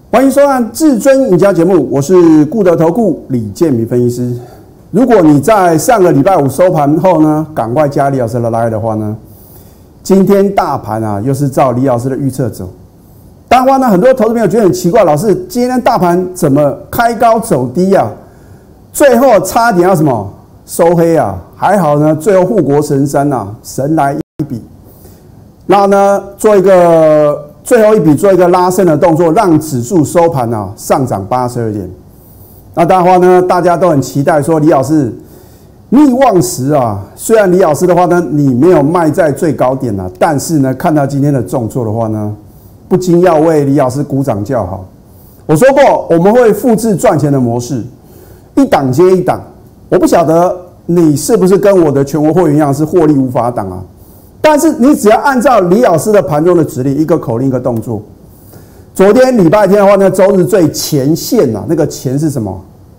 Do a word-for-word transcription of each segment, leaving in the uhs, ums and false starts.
欢迎收看《至尊赢家》节目，我是固德投顾李建民分析师。如果你在上个礼拜五收盘后呢，赶快加李老师的 Line 的话呢，今天大盘啊又是照李老师的预测走。当然呢，很多投资朋友觉得很奇怪，老师今天大盘怎么开高走低啊？最后差点要什么收黑啊？还好呢，最后护国神山啊，神来一笔，然后呢做一个。最后一笔做一个拉升的动作，让指数收盘啊上涨八十二点。那当然的话呢，大家都很期待说李老师逆望时啊，虽然李老师的话呢，你没有卖在最高点啊，但是呢，看到今天的重挫的话呢，不禁要为李老师鼓掌叫好。我说过，我们会复制赚钱的模式，一档接一档。我不晓得你是不是跟我的全国会员一样是获利无法挡啊？但是你只要按照李老师的盘中的指令，一个口令一个动作。昨天礼拜天的话呢，周日最前线呐、啊，那个钱是什么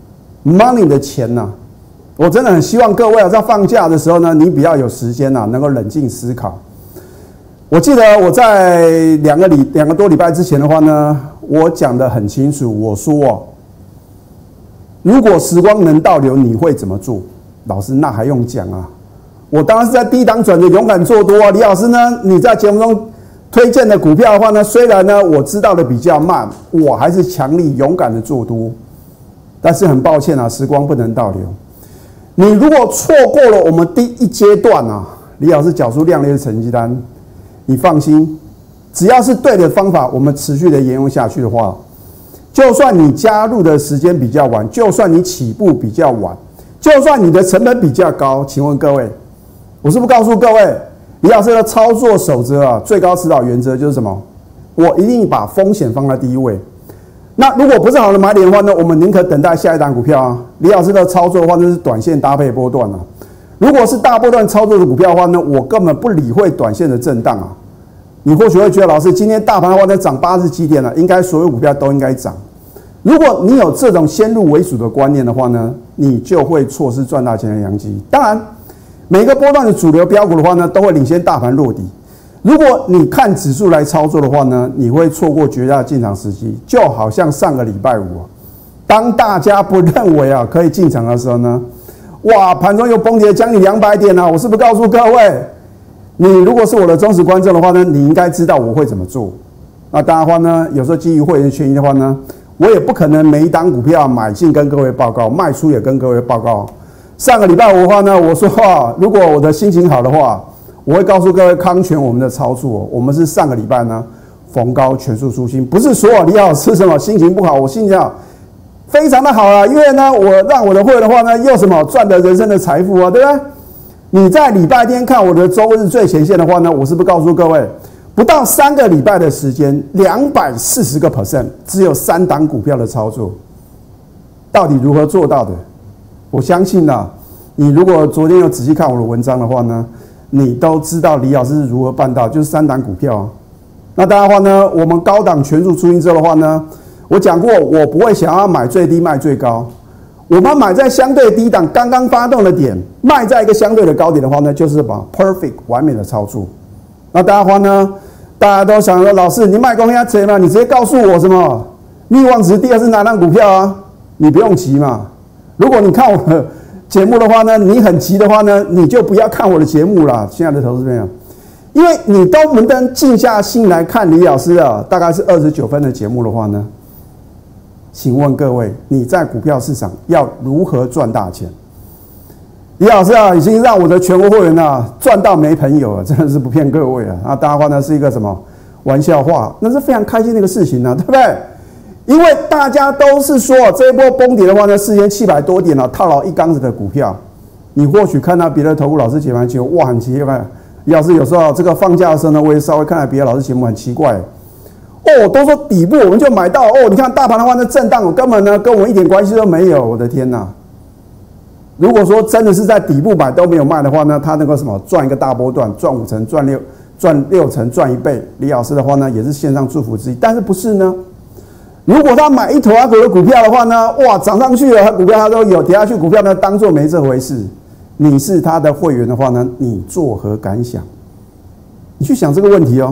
？money 的钱呐、啊。我真的很希望各位啊，在放假的时候呢，你比较有时间呐、啊，能够冷静思考。我记得我在两个礼两个多礼拜之前的话呢，我讲得很清楚，我说哦，如果时光能倒流，你会怎么做？老师那还用讲啊？我当然是在低档转的勇敢做多啊，李老师呢？你在节目中推荐的股票的话呢，虽然呢我知道的比较慢，我还是强力勇敢的做多。但是很抱歉啊，时光不能倒流。你如果错过了我们第一阶段啊，李老师缴出亮丽的成绩单，你放心，只要是对的方法，我们持续的沿用下去的话，就算你加入的时间比较晚，就算你起步比较晚，就算你的成本比较高，请问各位？我是不是告诉各位，李老师的操作守则啊，最高指导原则就是什么？我一定把风险放在第一位。那如果不是好的买点的话呢，我们宁可等待下一档股票啊。李老师的操作的话，那是短线搭配波段啊。如果是大波段操作的股票的话呢，我根本不理会短线的震荡啊。你或许会觉得，老师今天大盘的话呢涨八十几点了，应该所有股票都应该涨。如果你有这种先入为主的观念的话呢，你就会错失赚大钱的良机。当然。每个波段的主流标股的话呢，都会领先大盘落底。如果你看指数来操作的话呢，你会错过绝佳的进场时机。就好像上个礼拜五啊，当大家不认为啊可以进场的时候呢，哇，盘中又崩跌将近两百点啊！我是不是告诉各位，你如果是我的忠实观众的话呢，你应该知道我会怎么做。那当然的话呢，有时候基于会员权益的话呢，我也不可能每一档股票买进跟各位报告，卖出也跟各位报告。上个礼拜五的话呢，我说啊，如果我的心情好的话，我会告诉各位康全我们的操作。我们是上个礼拜呢逢高全数出清，不是说李老师什么心情不好，我心情好，非常的好啊，因为呢，我让我的会员的话呢，又什么赚得人生的财富啊，对不对？你在礼拜天看我的周日最前线的话呢，我是不是告诉各位，不到三个礼拜的时间，两百四十个 percent， 只有三档股票的操作，到底如何做到的？我相信啊，你如果昨天有仔细看我的文章的话呢，你都知道李老师是如何办到，就是三档股票啊。那当然的话呢，我们高档全数出清之后的话呢，我讲过，我不会想要买最低卖最高，我们买在相对低档刚刚发动的点，卖在一个相对的高点的话呢，就是把 perfect 完美的操作。那当然的话呢，大家都想说，老师你卖公鸭贼嘛，你直接告诉我什么逆望值第二是哪档股票啊？你不用急嘛。如果你看我的节目的话呢，你很急的话呢，你就不要看我的节目啦，亲爱的投资朋友，因为你都不能静下心来看李老师啊，大概是二十九分的节目的话呢，请问各位，你在股票市场要如何赚大钱？李老师啊，已经让我的全国会员啊赚到没朋友了，真的是不骗各位啊。那当然话呢是一个什么玩笑话，那是非常开心的一个事情啊，对不对？因为大家都是说这一波崩跌的话呢，四千七百多点了、啊，套牢一缸子的股票。你或许看到别的投顾老师解盘节目，哇，很奇怪。李老师有时候这个放假的时候呢，我也稍微看到别的老师节目，很奇怪。哦，都说底部我们就买到哦，你看大盘的话呢，震荡我根本呢跟我一点关系都没有。我的天哪！如果说真的是在底部买都没有卖的话呢，他那个什么赚一个大波段，赚五成，赚六赚六成，赚一倍。李老师的话呢，也是线上祝福之一，但是不是呢？如果他买一头阿股的股票的话呢，哇，涨上去了，股票他都有，跌下去股票呢，当作没这回事。你是他的会员的话呢，你作何感想？你去想这个问题哦。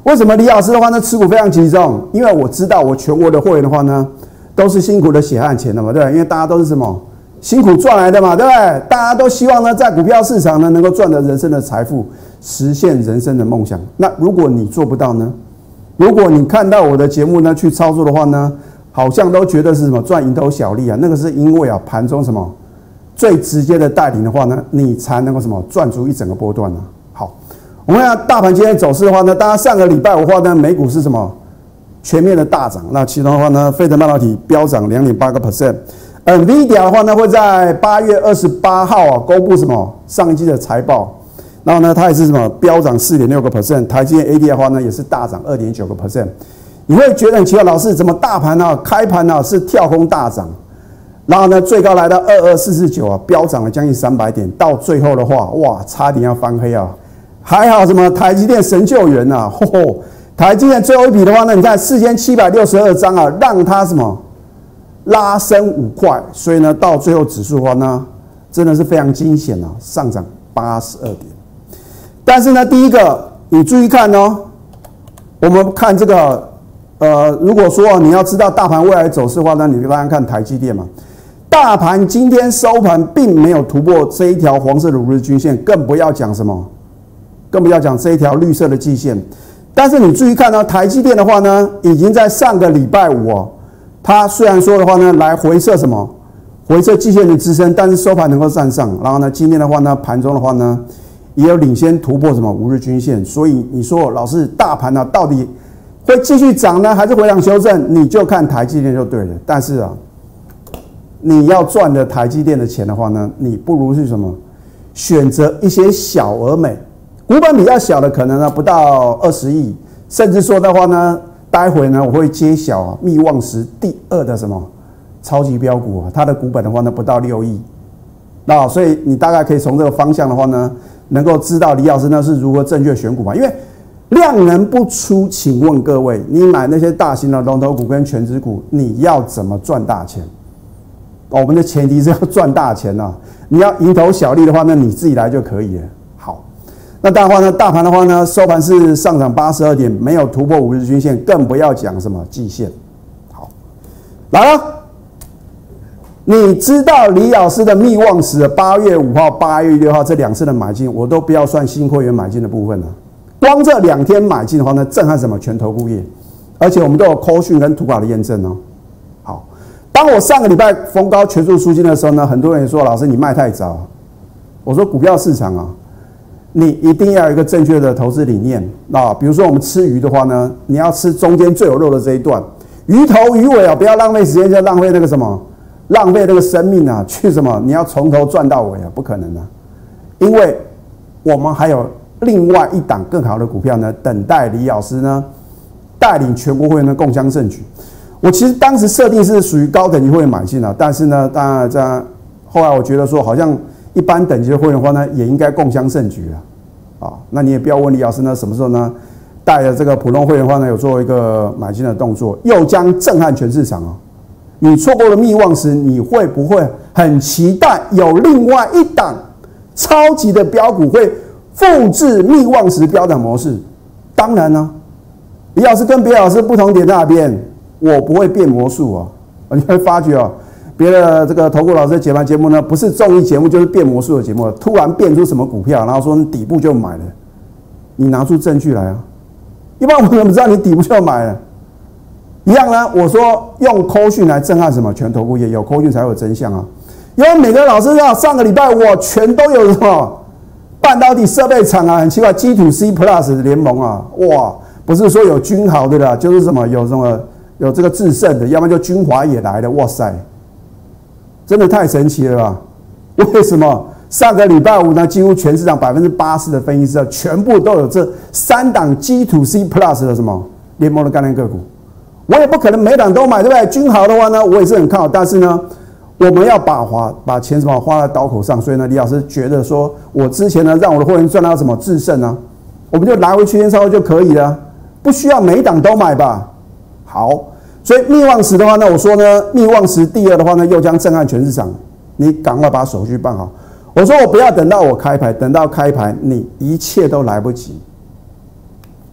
为什么李老师的话呢持股非常集中？因为我知道我全国的会员的话呢，都是辛苦的血汗钱的嘛，对不对？因为大家都是什么辛苦赚来的嘛，对不对？大家都希望呢在股票市场呢能够赚得人生的财富，实现人生的梦想。那如果你做不到呢？如果你看到我的节目呢去操作的话呢，好像都觉得是什么赚蝇头小利啊？那个是因为啊盘中什么最直接的带领的话呢，你才能够什么赚足一整个波段呢、啊？好。我们看大盘今天走势的话呢，大家上个礼拜五的话呢，美股是什么全面的大涨？那其中的话呢，费城半导体飙涨 两点八个 percent。NVIDIA 的话呢，会在八月二十八号啊公布什么上一季的财报，然后呢，它也是什么飙涨 四点六个 percent。台积电 A D 的话呢，也是大涨 二点九个 percent。你会觉得很奇怪，老师怎么大盘呢、啊、开盘呢、啊、是跳空大涨，然后呢最高来到二二四四九啊，飙涨了将近三百点，到最后的话，哇，差点要翻黑啊！还好什么台积电神救援呐、啊！吼吼，台积电最后一笔的话呢，你看四千七百六十二张啊，让它什么拉升五块，所以呢，到最后指数的话呢，真的是非常惊险啊，上涨八十二点。但是呢，第一个你注意看哦，我们看这个呃，如果说你要知道大盘未来走势的话呢，你大家看台积电嘛，大盘今天收盘并没有突破这一条黄色的五日均线，更不要讲什么。更不要讲这一条绿色的季线，但是你注意看呢，台积电的话呢，已经在上个礼拜五哦，它虽然说的话呢，来回测什么，回测季线的支撑，但是收盘能够站上，然后呢，今天的话呢，盘中的话呢，也有领先突破什么五日均线，所以你说老师大盘呢、啊，到底会继续涨呢，还是回档修正？你就看台积电就对了。但是啊，你要赚的台积电的钱的话呢，你不如是什么，选择一些小而美。股本比较小的，可能呢不到二十亿，甚至说的话呢，待会呢我会揭晓啊，密望石第二的什么超级标股啊，它的股本的话呢不到六亿，那所以你大概可以从这个方向的话呢，能够知道李老师呢是如何正确选股嘛。因为量能不出，请问各位，你买那些大型的龙头股跟全指股，你要怎么赚大钱？我们的前提是要赚大钱啊，你要蝇头小利的话呢，你自己来就可以了。那当然的话呢，大盘的话呢，收盘是上涨八十二点，没有突破五日均线，更不要讲什么季线。好，来了，你知道李老师的密望石八月五号、八月六号这两次的买进，我都不要算新会员买进的部分了。光这两天买进的话呢，震撼什么全投顾业，而且我们都有扣讯跟图卡的验证哦。好，当我上个礼拜逢高全数出金的时候呢，很多人说老师你卖太早，我说股票市场啊。你一定要有一个正确的投资理念啊！比如说我们吃鱼的话呢，你要吃中间最有肉的这一段，鱼头鱼尾啊，不要浪费时间，就浪费那个什么，浪费那个生命啊，去什么？你要从头赚到尾啊，不可能啊！因为我们还有另外一档更好的股票呢，等待李老师呢带领全国会员的共襄盛举。我其实当时设定是属于高等级会员买进啊，但是呢，当然在后来我觉得说好像。一般等级的会员的话呢，也应该共襄盛举啊！啊，那你也不要问李老师呢，什么时候呢，带着这个普通会员的话呢，有做一个买进的动作，又将震撼全市场啊！你错过了密望时，你会不会很期待有另外一档超级的标股会复制密望时标的模式？当然呢，李老师跟别的老师不同点在哪边？我不会变魔术啊！你会发觉啊。别的这个投顾老师的解盘节目呢，不是综艺节目就是变魔术的节目，突然变出什么股票，然后说你底部就买了，你拿出证据来啊！一般我怎么知道你底部就买了？一样呢，我说用扣讯来震撼什么全投顾业，有扣讯才有真相啊！因为每个老师啊，上个礼拜我全都有什么半导体设备厂啊，很奇怪 ，G to C Plus 联盟啊，哇，不是说有君豪的啦，就是什么有什么有这个智胜的，要么就君华也来了，哇塞！真的太神奇了吧？为什么上个礼拜五呢？几乎全市场百分之八十的分析师全部都有这三档 G to C Plus 的什么联盟的概念个股？我也不可能每档都买，对不对？君豪的话呢，我也是很看好，但是呢，我们要把花把钱什么花在刀口上，所以呢，李老师觉得说我之前呢让我的会员赚到什么制胜呢，我们就来回区间操作就可以了，不需要每一档都买吧？好。所以密望石的话呢，我说呢，密望石第二的话呢，又将震撼全市场。你赶快把手续办好。我说我不要等到我开牌，等到开牌你一切都来不及。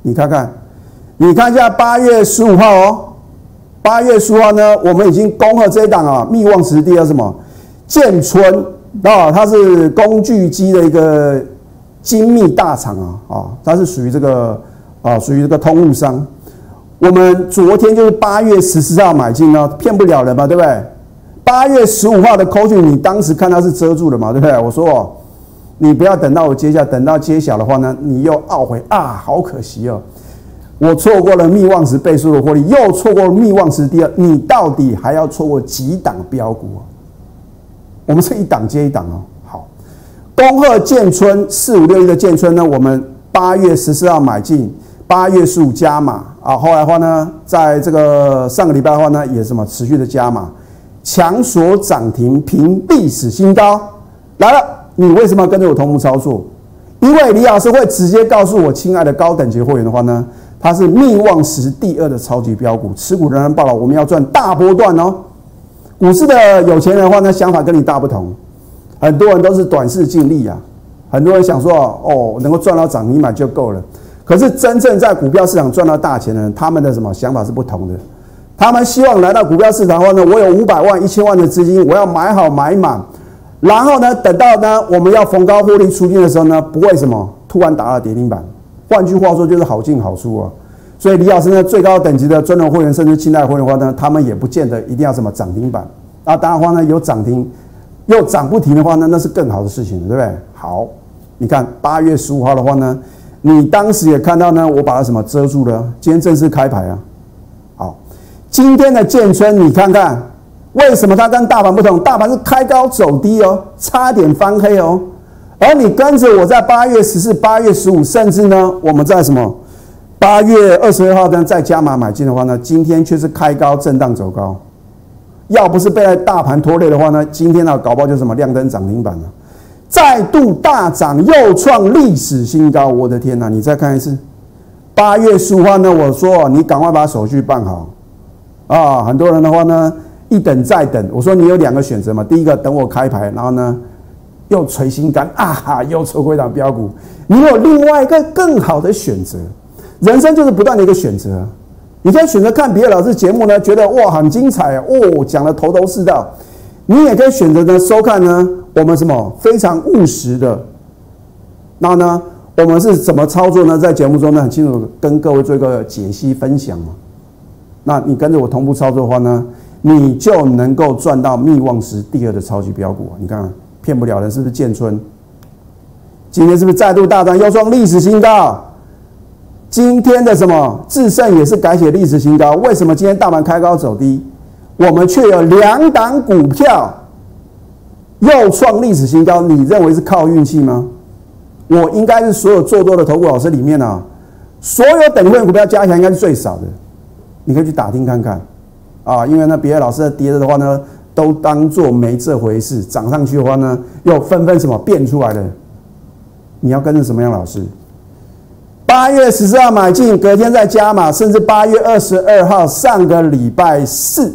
你看看，你看一下八月十五号哦，八月十五号呢，我们已经恭贺这一档啊，密望实地的什么建春啊，它是工具机的一个精密大厂啊，啊，它是属于这个啊，属于这个通路商。我们昨天就是八月十四号买进呢，骗不了人嘛，对不对？八月十五号的扣讯，你当时看它是遮住的嘛，对不对？我说哦，你不要等到我揭晓，等到揭晓的话呢，你又懊悔啊，好可惜哦，我错过了密望时倍数的获利，又错过了密望时第二，你到底还要错过几档标股啊？我们是一档接一档哦。好，恭贺建春四五六一的建春呢，我们八月十四号买进。八月十五加码啊，后来的话呢，在这个上个礼拜的话呢，也什么持续的加码，强锁涨停，平历史新高。来了，你为什么要跟着我同步操作？因为李老师会直接告诉我，亲爱的高等级会员的话呢，它是密望时第二的超级标股，持股仍然爆了，我们要赚大波段哦。股市的有钱人的话呢，想法跟你大不同，很多人都是短视尽力啊，很多人想说哦，能够赚到涨停板就够了。可是真正在股票市场赚到大钱的人，他们的什么想法是不同的。他们希望来到股票市场的话呢，我有五百万、一千万的资金，我要买好买满，然后呢，等到呢我们要逢高获利出金的时候呢，不会什么突然打到跌停板。换句话说，就是好进好出啊。所以李老师呢，最高等级的专融会员甚至清代会员的话呢，他们也不见得一定要什么涨停板。啊，当然的话呢，有涨停又涨不停的话呢，那是更好的事情，对不对？好，你看八月十五号的话呢。你当时也看到呢，我把它什么遮住了。今天正式开牌啊，好，今天的建春你看看，为什么它跟大盘不同？大盘是开高走低哦，差点翻黑哦。而你跟着我在八月十四、八月十五，甚至呢，我们在什么八月二十二号呢再加码买进的话呢，今天却是开高震荡走高。要不是被大盘拖累的话呢，今天呢搞不好就什么亮灯涨停板了。再度大涨，又创历史新高！我的天哪！你再看一次，八月十五号呢？我说你赶快把手续办好啊！很多人的话呢，一等再等。我说你有两个选择嘛，第一个等我开牌，然后呢又捶心肝啊，又错过一档标股。你有另外一个更好的选择，人生就是不断的一个选择。你可以选择看别的老师节目呢，觉得哇很精彩哦，讲的头头是道。你也可以选择呢收看呢。我们什么非常务实的，那呢，我们是怎么操作呢？在节目中呢，很清楚跟各位做一个解析分享嘛。那你跟着我同步操作的话呢，你就能够赚到密望时第二的超级标股。你看，骗不了人，是不是建春？今天是不是再度大涨，又创历史新高？今天的什么智胜也是改写历史新高。为什么今天大盘开高走低，我们却有两档股票？又创历史新高，你认为是靠运气吗？我应该是所有做多的投顾老师里面啊，所有等会股票加起来应该是最少的。你可以去打听看看啊，因为呢，别的老师跌的话呢，都当作没这回事；涨上去的话呢，又纷纷什么变出来的。你要跟着什么样的老师？八月十四号买进，隔天再加码，甚至八月二十二号上个礼拜四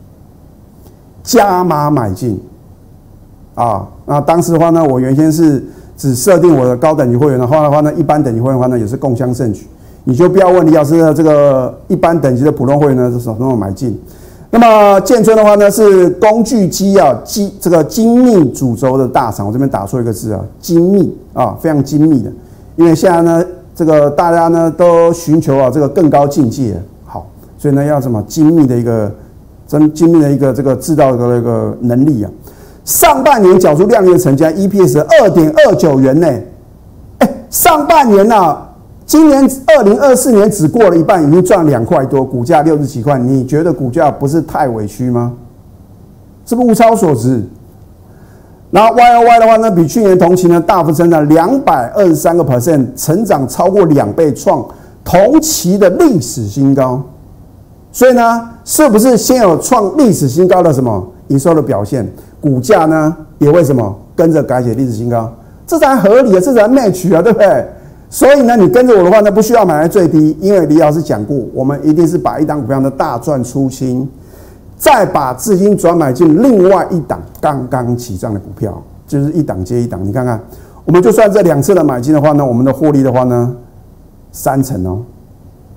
加码买进。啊，那当时的话呢，我原先是只设定我的高等级会员的话的话呢，一般等级会员的话呢也是共襄盛举。你就不要问李老师的这个一般等级的普通会员呢是什么时候买进。那么建春的话呢是工具机啊，机这个精密主轴的大厂，我这边打错一个字啊，精密啊，非常精密的。因为现在呢，这个大家呢都寻求啊这个更高境界，好，所以呢要什么精密的一个真精密的一个这个制造的一个能力啊。上半年缴出亮眼成绩 ，E P S 二点二九元呢，哎，上半年呐、啊，今年二零二四年只过了一半，已经赚两块多，股价六十几块，你觉得股价不是太委屈吗？是不是物超所值？然后 Y O Y 的话呢，比去年同期呢大幅增长两百二十三个 percent， 成长超过两倍，创同期的历史新高。所以呢，是不是先有创历史新高的什么营收的表现？股价呢也会什么跟着改写历史新高，这才合理啊，这才 match 啊，对不对？所以呢，你跟着我的话呢，不需要买在最低，因为李老师讲过，我们一定是把一档股票的大赚出清，再把资金转买进另外一档刚刚起涨的股票，就是一档接一档。你看看，我们就算这两次的买进的话呢，我们的获利的话呢，三成哦，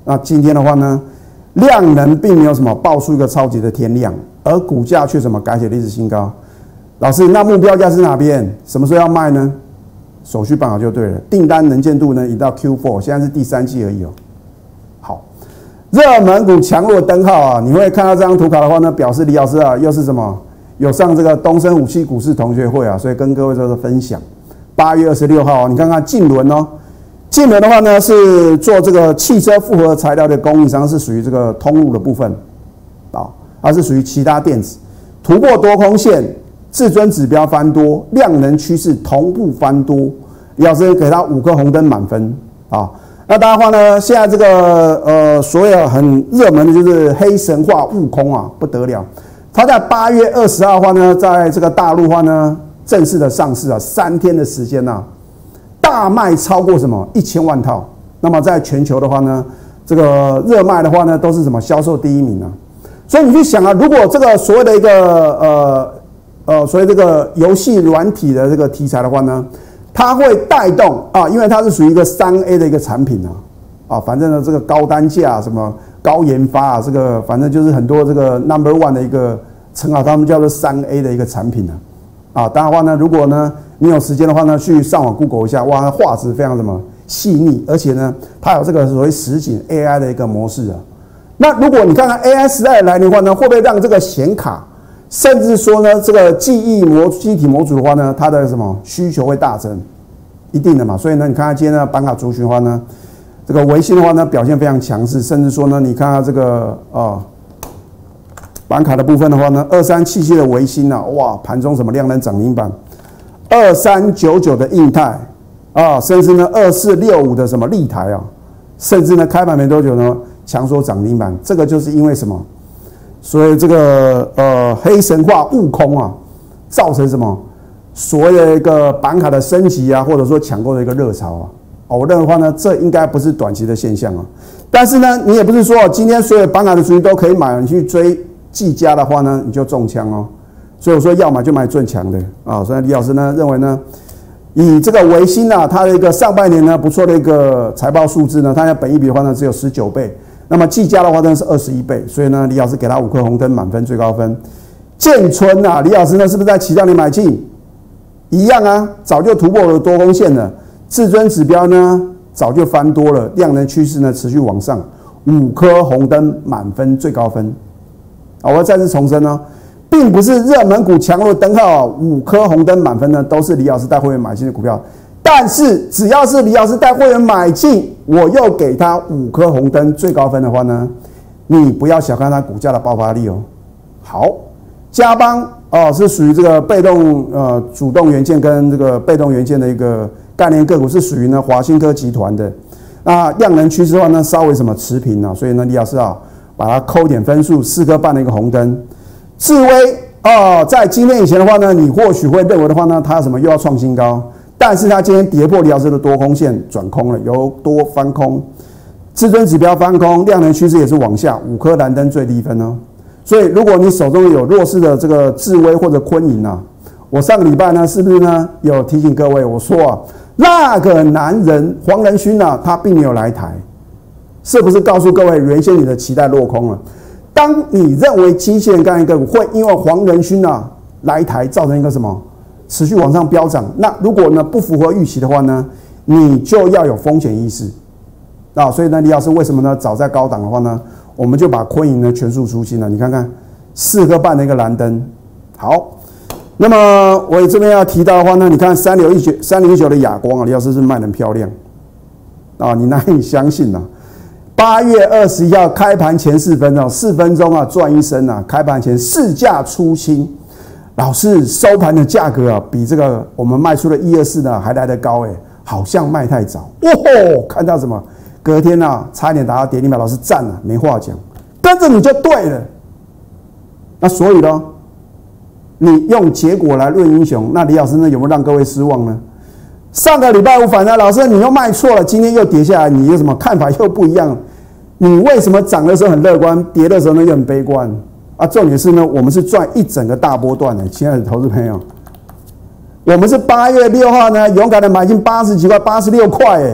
那今天的话呢，量能并没有什么爆出一个超级的天量，而股价却什么改写历史新高。老师，那目标价是哪边？什么时候要卖呢？手续办好就对了。订单能见度呢，已到 Q 四， 现在是第三季而已哦。好，热门股强弱灯号啊，你会看到这张图卡的话呢，表示李老师啊又是什么？有上这个东升武器股市同学会啊，所以跟各位做个分享。八月二十六号，你看看晋伦哦，晋伦的话呢是做这个汽车复合材料的供应商，是属于这个通路的部分啊，它是属于其他电子，突破多空线。至尊指标翻多，量能趋势同步翻多，李老师给他五颗红灯满分啊。那当然的话呢，现在这个呃，所有很热门的就是黑神话悟空啊，不得了。它在八月二十号的话呢，在这个大陆的话呢，正式的上市啊，三天的时间呐、啊，大卖超过什么一千万套。那么在全球的话呢，这个热卖的话呢，都是什么销售第一名啊。所以你去想啊，如果这个所谓的一个呃。呃，所以这个游戏软体的这个题材的话呢，它会带动啊，因为它是属于一个三 A 的一个产品啊，啊，反正呢这个高单价、什么高研发啊，这个反正就是很多这个 number one 的一个称号，他们叫做三 A 的一个产品啊，啊，当然的话呢，如果呢你有时间的话呢，去上网 Google 一下，哇，画质非常什么细腻，而且呢，它有这个所谓实景 A I 的一个模式啊。那如果你看看 A I 时代来临的话呢，会不会让这个显卡？甚至说呢，这个记忆模、记忆体模组的话呢，它的什么需求会大增，一定的嘛。所以呢，你看它今天的板卡族群的话呢，这个微星的话呢表现非常强势，甚至说呢，你看它这个啊板卡的部分的话呢，二三七七的微星啊，哇，盘中什么量能涨停板，二三九九的印泰啊，甚至呢二四六五的什么立台啊，甚至呢开盘没多久呢强缩涨停板，这个就是因为什么？所以这个呃黑神话悟空啊，造成什么所谓的一个板卡的升级啊，或者说抢购的一个热潮啊，哦，我认为的话呢，这应该不是短期的现象啊。但是呢，你也不是说今天所有板卡的族群都可以买，你去追技嘉的话呢，你就中枪哦。所以我说要买就买最强的啊。所以李老师呢认为呢，以这个微星啊，它的一个上半年呢不错的一个财报数字呢，它的本益比的话呢只有十九倍。那么技嘉的话呢是二十一倍，所以呢，李老师给他五颗红灯满分最高分。建春啊，李老师呢是不是在期待你买进？一样啊，早就突破了多空线了。至尊指标呢早就翻多了，量能趋势呢持续往上，五颗红灯满分最高分。好，我要再次重申呢，并不是热门股强弱灯号五颗红灯满分呢都是李老师带会员买进的股票。但是只要是李老师带会员买进，我又给他五颗红灯最高分的话呢，你不要小看它股价的爆发力哦。好，嘉邦哦是属于这个被动呃主动元件跟这个被动元件的一个概念个股，是属于呢华新科集团的。那量能趋势的话呢稍微什么持平啊，所以呢李老师啊把它扣点分数，四颗半的一个红灯。智威哦，在今天以前的话呢，你或许会认为的话呢，它什么又要创新高。但是它今天跌破李老师的多空线转空了，由多翻空，至尊指标翻空，量能趋势也是往下，五颗蓝灯最低分哦。所以如果你手中有弱势的这个智威或者昆银啊，我上个礼拜呢是不是呢有提醒各位，我说啊，那个男人黄仁勋啊，他并没有来台，是不是告诉各位原先你的期待落空了？当你认为机械人概念个股会因为黄仁勋啊来台造成一个什么？持续往上飙涨，那如果呢不符合预期的话呢，你就要有风险意识啊。所以呢，李老师为什么呢？早在高档的话呢，我们就把昆银呢全数出清了。你看看四颗半的一个蓝灯。好，那么我这边要提到的话呢，你看三零一九三零一九的亚光啊，李老师是卖得很漂亮啊，你难以相信啊。八月二十一号开盘前四分钟，四分钟啊赚一升啊，开盘前市价出清。老师收盘的价格啊，比这个我们卖出的一二四呢还来得高哎，好像卖太早。哇吼，看到什么？隔天啊，差一点达到跌停板，老师赞了，没话讲，跟着你就对了。那所以呢，你用结果来论英雄，那李老师呢有没有让各位失望呢？上个礼拜五反弹，老师你又卖错了，今天又跌下来，你有什么看法又不一样？你为什么涨的时候很乐观，跌的时候呢又很悲观？啊，重点是呢，我们是赚一整个大波段的，亲爱的投资朋友，我们是八月六号呢，勇敢的买进八十几块，八十六块，哎，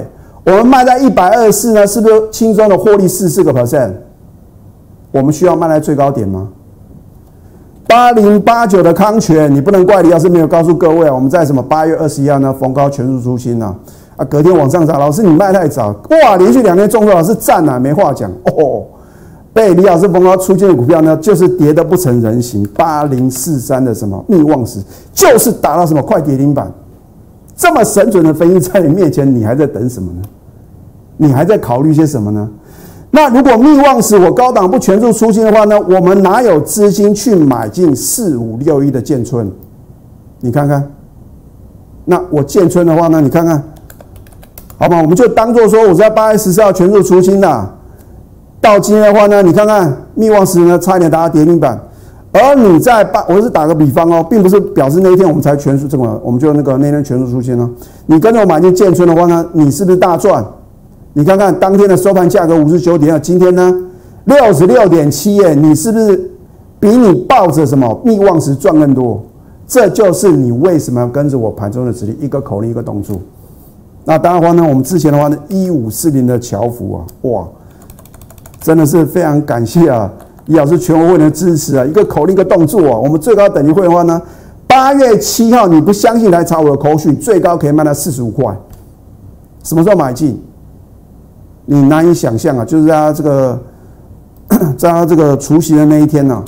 我们卖在一百二十四呢，是不是轻松的获利四十个 percent？ 我们需要卖在最高点吗？八零八九的康泉，你不能怪李老师没有告诉各位啊，我们在什么八月二十一号呢，逢高全数出清啊，啊，隔天往上涨，老师你卖太早，哇，连续两天中标是赞啊，没话讲哦。被李老师逢高出清的股票呢，就是跌得不成人形，八零四三的什么密旺石，就是打到什么快跌停板，这么神准的分析在你面前，你还在等什么呢？你还在考虑些什么呢？那如果密旺石我高档不全数出清的话呢，我们哪有资金去买进四五六一的建春？你看看，那我建春的话呢，你看看，好吧，我们就当做说我在八月十四号全数出清的，到今天的话呢，你看看密旺石呢差一点打到跌停板，而你在八，我是打个比方哦，并不是表示那一天我们才全数这么，我们就那个那天全数出清哦。你跟着我买进建春的话呢，你是不是大赚？你看看当天的收盘价格五十九点二，今天呢六十六点七耶，你是不是比你抱着什么密旺石赚更多？这就是你为什么要跟着我盘中的指令，一个口令一个动作。那当然的话呢，我们之前的话呢，一五四零的乔福啊，哇，真的是非常感谢啊，李老师全国会员的支持啊，一个口令一个动作啊，我们最高等级会员的话呢，八月七号你不相信来查我的口讯，最高可以卖到四十五块，什么时候买进？你难以想象啊，就是在他这个，在他这个除夕的那一天呢、啊，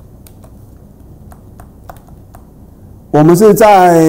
我们是在，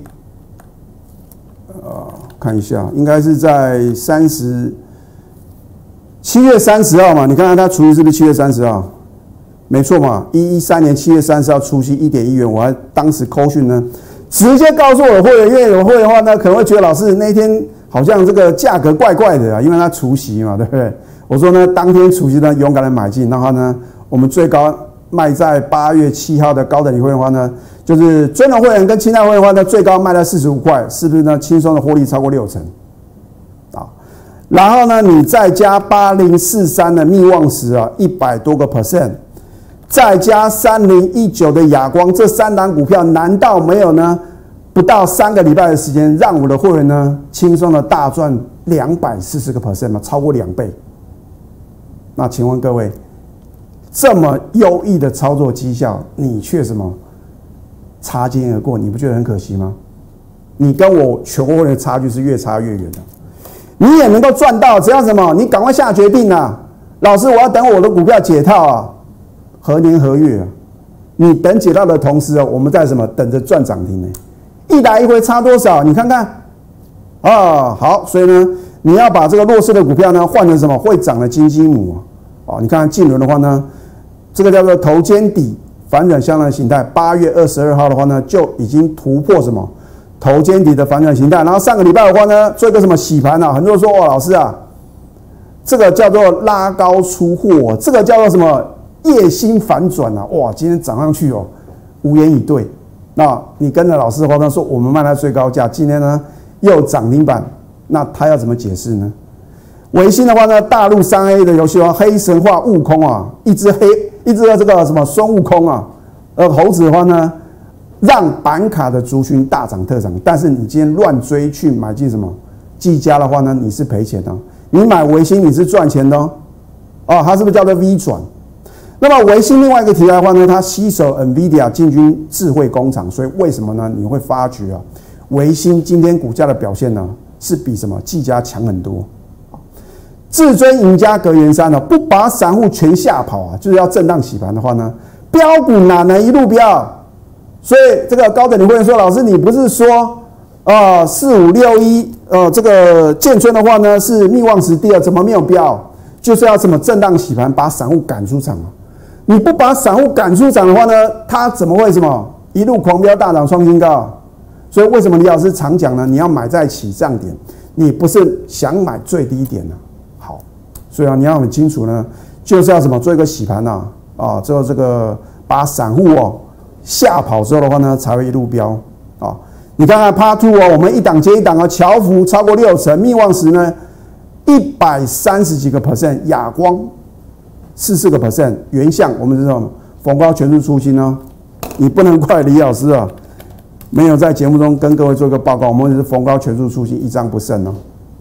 呃，看一下，应该是在三十七月三十号嘛？你看看他除夕是不是七月三十号？没错嘛，一一三年七月三十号除夕一点一元，我还当时扣讯呢，直接告诉我的会员，因为有会员的话呢，可能会觉得老师那天。好像这个价格怪怪的啊，因为它除息嘛，对不对？我说呢，当天除息呢，勇敢的买进，然后呢，我们最高卖在八月七号的高等级会员的话呢，就是尊荣会员跟清代会员的话呢，最高卖在四十五块，是不是呢？轻松的获利超过六成啊。然后呢，你再加八零四三的密旺石啊，一百多个 percent， 再加三零一九的亚光，这三档股票难道没有呢？不到三个礼拜的时间，让我的会员呢轻松的大赚两百四十个 percent 嘛，超过两倍。那请问各位，这么优异的操作绩效，你却什么擦肩而过？你不觉得很可惜吗？你跟我全国会员的差距是越差越远的。你也能够赚到，只要什么？你赶快下决定啊！老师，我要等我的股票解套啊，何年何月啊？你等解套的同时啊，我们在什么等着赚涨停呢？一来一回差多少？你看看啊，好，所以呢，你要把这个弱势的股票呢换成什么会涨的金鸡母啊？哦，你看看近轮的话呢，这个叫做头肩底反转向量形态，八月二十二号的话呢，就已经突破什么头肩底的反转形态。然后上个礼拜的话呢，做一个什么洗盘啊？很多人说哇，老师啊，这个叫做拉高出货，这个叫做什么夜星反转啊？哇，今天涨上去哦，无言以对。那你跟着老师的话呢，说我们卖它最高价，今天呢又涨停板，那他要怎么解释呢？微星的话呢，大陆三 A 的游戏啊，黑神话悟空啊，一只黑，一只这个什么孙悟空啊，而猴子的话呢，让板卡的族群大涨特涨，但是你今天乱追去买进什么技嘉的话呢，你是赔钱的；你买微星你是赚钱的哦。哦，它是不是叫做 V 转？那么微星另外一个题材的话呢，它携手 NVIDIA 进军智慧工厂，所以为什么呢？你会发觉啊，微星今天股价的表现呢，是比什么技嘉强很多。至尊赢家格元山呢，不把散户全吓跑啊，就是要震荡洗盘的话呢，标股哪能一路飙？所以这个高等你会说，老师你不是说啊四五六一呃这个建春的话呢是密旺石第二，怎么没有飙？就是要怎么震荡洗盘，把散户赶出场啊？你不把散户赶出场的话呢，它怎么会什么一路狂飙大涨创新高？所以为什么李老师常讲呢？你要买在起涨点，你不是想买最低点呢、啊？好，所以啊，你要很清楚呢，就是要什么做一个洗盘呐啊，之后这个把散户哦吓跑之后的话呢，才会一路飙啊。你看看 Part Two 哦，我们一档接一档哦，乔福超过六成，密旺石呢一百三十几个 percent， 亚光。四四个 percent， 原相我们知道逢高全数出清哦，你不能怪李老师啊，没有在节目中跟各位做一个报告，我们是逢高全数出清，一张不剩哦。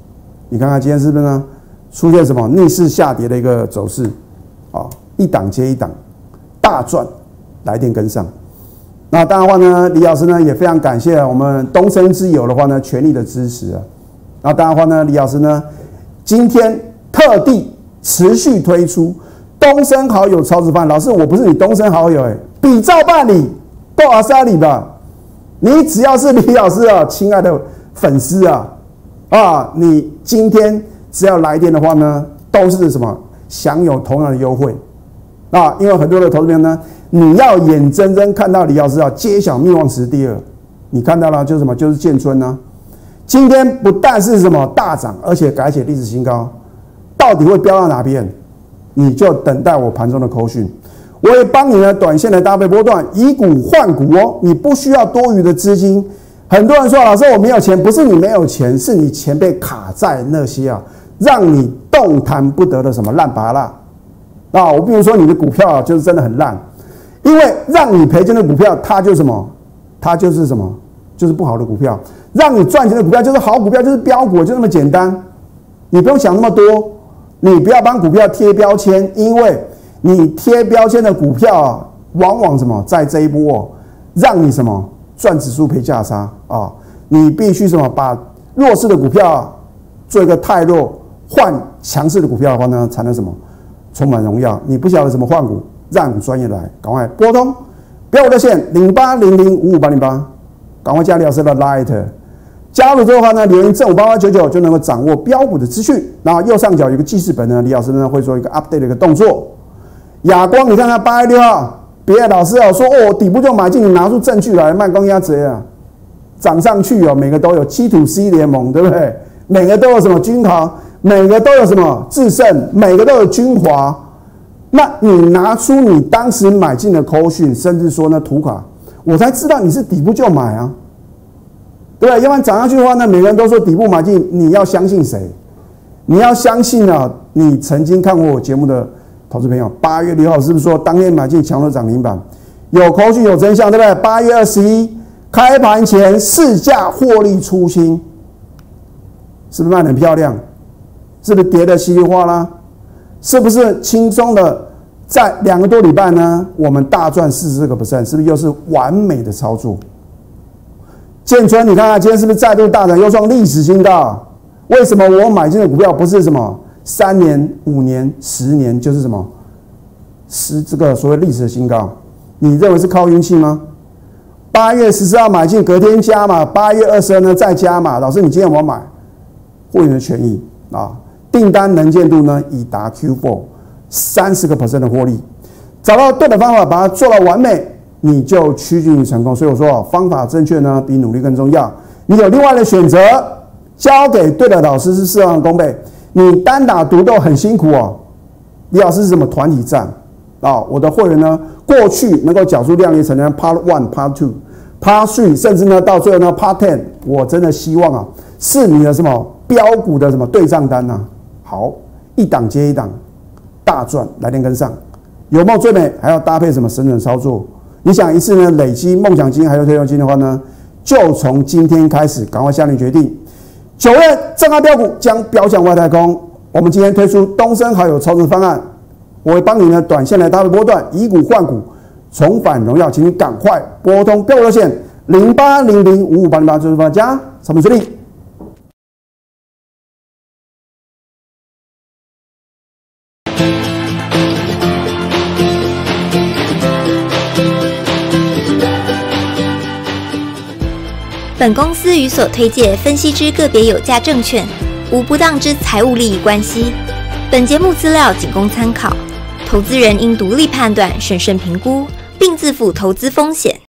你看看今天是不是呢？出现什么逆势下跌的一个走势啊？一档接一档，大赚，来电跟上。那当然的话呢，李老师呢也非常感谢我们东森之友的话呢全力的支持啊。那当然的话呢，李老师呢今天特地持续推出东森好友超值方案。老师，我不是你东森好友哎、欸，比照办理，够阿萨里吧？你只要是李老师啊，亲爱的粉丝啊，啊，你今天只要来电的话呢，都是什么享有同样的优惠啊？因为很多的投资人呢，你要眼睁睁看到李老师啊揭晓密望池第二，你看到了就是什么？就是建春呢、啊，今天不但是什么大涨，而且改写历史新高，到底会飙到哪边？你就等待我盘中的口讯。我也帮你呢，短线的搭配波段，以股换股哦，你不需要多余的资金。很多人说，老师我没有钱，不是你没有钱，是你钱被卡在那些啊，让你动弹不得的什么烂芭乐啊。我比如说你的股票啊，就是真的很烂，因为让你赔钱的股票，它就是什么？它就是什么？就是不好的股票。让你赚钱的股票就是好股票，就是标股，就那么简单。你不用想那么多，你不要帮股票贴标签，因为你贴标签的股票啊，往往什么在这一波、哦、让你什么赚指数赔价差啊！你必须什么把弱势的股票、啊、做一个太弱，换强势的股票的话呢，才能什么充满荣耀。你不晓得怎么换股，让专业来，赶快拨通标股热线零八零零五五八零八，赶快加李老师的 Light。加入之后的话呢，留言正五八八九九就能够掌握标股的资讯。然后右上角有个记事本呢，李老师呢会做一个 update 的一个动作。亚光，你看看八月六号，别的老师啊说哦底部就买进，你拿出证据来，卖光鸭贼啊，涨上去哦，每个都有七土 C 联盟，对不对？每个都有什么君豪，每个都有什么智胜，每个都有君华。那你拿出你当时买进的扣讯，甚至说呢图卡，我才知道你是底部就买啊。对吧？要不然涨上去的话呢，每个人都说底部买进，你要相信谁？你要相信啊，你曾经看过我节目的投资朋友，八月六号是不是说当天买进强弱涨停板？有口讯有真相，对不对？八月二十一开盘前市价获利出清，是不是卖得很漂亮？是不是跌得稀里哗啦？是不是轻松的在两个多礼拜呢？我们大赚四十个 percent， 是不是又是完美的操作？建春，你看看今天是不是再度大涨，又创历史新高？为什么我买进的股票不是什么三年、五年、十年，就是什么十这个所谓历史的新高？你认为是靠运气吗？八月十四号买进，隔天加码，八月二十二呢再加码。老师，你今天有没有买？会员的权益啊，订单能见度呢已达 Q 四 三十个 percent 的获利，找到对的方法，把它做到完美。你就趋近于成功，所以我说方法正确呢，比努力更重要。你有另外的选择，交给对的老师是事半功倍。你单打独斗很辛苦哦。李老师是什么团体战啊？我的会员呢，过去能够缴出量力成章 Part One、Part Two、Part Three， 甚至呢到最后呢 Part Ten， 我真的希望啊，是你的什么标股的什么对账单啊。好，一档接一档，大赚，来电跟上。有梦最美，还要搭配什么神准操作？你想一次呢累积梦想金还有退休金的话呢，就从今天开始赶快下定决定。九月正号标股将飙向外太空。我们今天推出东森好友操作方案，我会帮你呢短线来搭配波段，以股换股，重返荣耀，请你赶快拨通标股热线零八零零五五八零八，祝大家操作顺利。 本公司与所推介分析之个别有价证券无不当之财务利益关系。本节目资料仅供参考，投资人应独立判断、审慎评估，并自负投资风险。